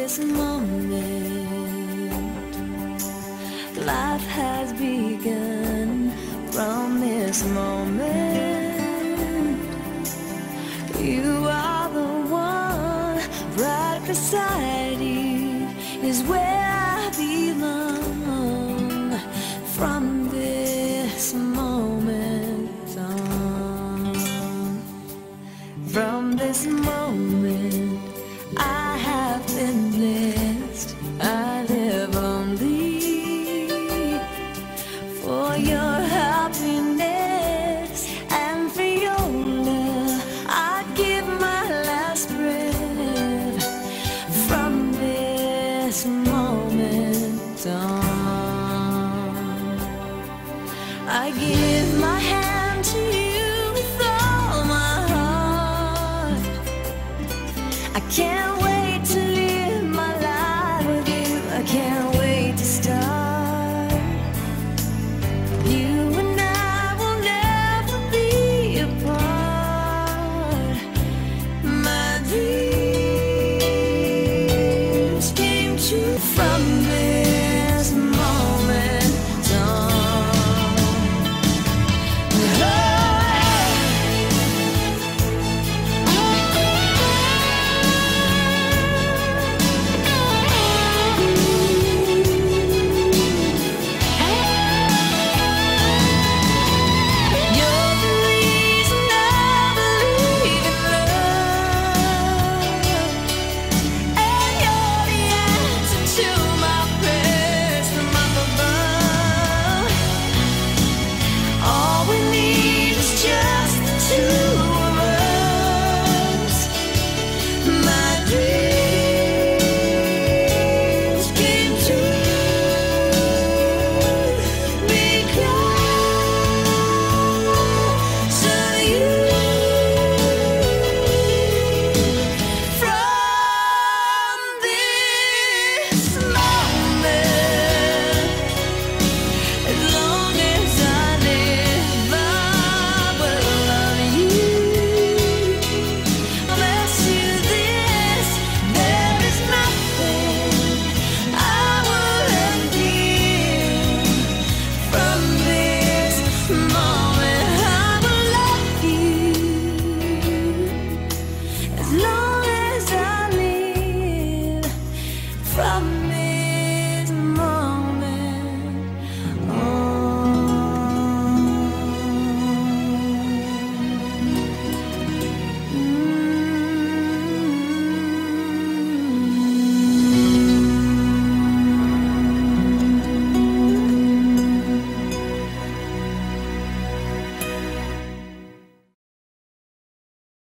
this moment, life has begun. From this moment, you are the one. Right beside you is where I belong. From this moment on, from this moment, I have been blessed. I live only for your happiness and for your love. I give my last breath. From this moment on, I give my hand to you.